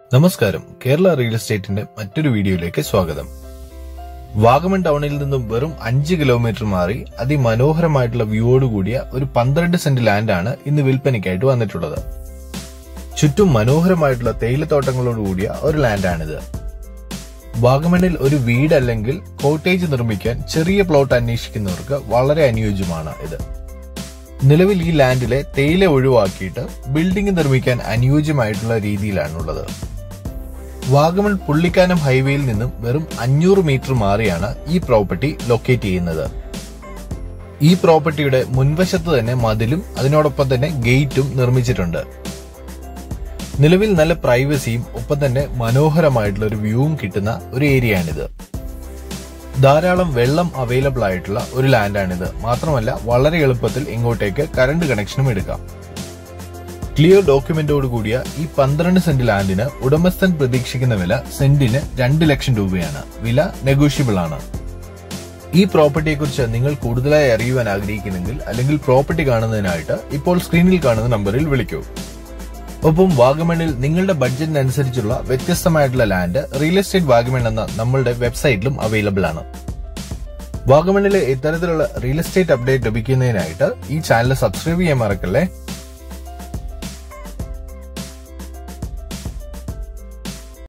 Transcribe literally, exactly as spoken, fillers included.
നമസ്കാരം, കേരള റിയൽ എസ്റ്റേറ്റിന്റെ മറ്റൊരു വീഡിയോയിലേക്ക് സ്വാഗതം. വാഗമൺ ടൗണിൽ നിന്നും വെറും അഞ്ച് കിലോമീറ്റർ മാറി അതിമനോഹരമായിട്ടുള്ള വ്യൂയോട് കൂടിയ ഒരു പന്ത്രണ്ട് സെന്റ് ലാൻഡാണ് ഇന്ന് വിൽപ്പനയ്ക്കായിട്ട് വന്നിട്ടുള്ളത്. ചുറ്റും മനോഹരമായിട്ടുള്ള തേയിലത്തോട്ടങ്ങളോട് കൂടിയ ഒരു ലാൻഡാണിത്. വാഗമണിൽ ഒരു വീട് അല്ലെങ്കിൽ കോട്ടേജ് നിർമ്മിക്കാൻ ചെറിയ പ്ലോട്ട് അന്വേഷിക്കുന്നവർക്ക് വളരെ അനുയോജ്യമാണ് ഇത്. നിലവിൽ ഈ ലാൻഡിലെ തേയില ഒഴിവാക്കിയിട്ട് ബിൽഡിംഗ് നിർമ്മിക്കാൻ അനുയോജ്യമായിട്ടുള്ള രീതിയിലാണുള്ളത്. വാഗമൺ പുള്ളിക്കാനം ഹൈവേയിൽ നിന്നും വെറും അഞ്ഞൂറ് മീറ്റർ മാറിയാണ് ഈ പ്രോപ്പർട്ടി ലൊക്കേറ്റ് ചെയ്യുന്നത്. ഈ പ്രോപ്പർട്ടിയുടെ മുൻവശത്ത് തന്നെ മതിലും അതിനോടൊപ്പം തന്നെ ഗേറ്റും നിർമ്മിച്ചിട്ടുണ്ട്. നിലവിൽ നല്ല പ്രൈവസിയും ഒപ്പം തന്നെ മനോഹരമായിട്ടുള്ള ഒരു വ്യൂവും കിട്ടുന്ന ഒരു ഏരിയയാണിത്. ധാരാളം വെള്ളം അവൈലബിൾ ആയിട്ടുള്ള ഒരു ലാൻഡാണിത്. മാത്രമല്ല വളരെ എളുപ്പത്തിൽ ഇങ്ങോട്ടേക്ക് കറണ്ട് കണക്ഷനും എടുക്കാം. ക്ലിയർ ഡോക്യുമെന്റോട് കൂടിയ ഈ പന്ത്രണ്ട് സെന്റ് ലാൻഡിന് ഉടമസ്ഥൻ പ്രതീക്ഷിക്കുന്ന വില സെന്റിന് രണ്ട് ലക്ഷം രൂപയാണ്. വില നെഗോഷ്യബിൾ ആണ്. ഈ പ്രോപ്പർട്ടിയെക്കുറിച്ച് നിങ്ങൾ കൂടുതലായി അറിയുവാൻ ആഗ്രഹിക്കുന്നെങ്കിൽ അല്ലെങ്കിൽ പ്രോപ്പർട്ടി കാണുന്നതിനായിട്ട് ഇപ്പോൾ സ്ക്രീനിൽ കാണുന്ന നമ്പറിൽ വിളിക്കൂ. ഒപ്പം വാഗമണിൽ നിങ്ങളുടെ ബഡ്ജറ്റിനനുസരിച്ചുള്ള വ്യത്യസ്തമായിട്ടുള്ള ലാൻഡ് റിയൽ എസ്റ്റേറ്റ് വാഗമൺ എന്ന നമ്മളുടെ വെബ്സൈറ്റിലും അവൈലബിൾ ആണ്. വാഗമണിലെ ഇത്തരത്തിലുള്ള റിയൽ എസ്റ്റേറ്റ് അപ്ഡേറ്റ് ലഭിക്കുന്നതിനായിട്ട് ഈ ചാനൽ സബ്സ്ക്രൈബ് ചെയ്യാൻ മറക്കല്ലേ.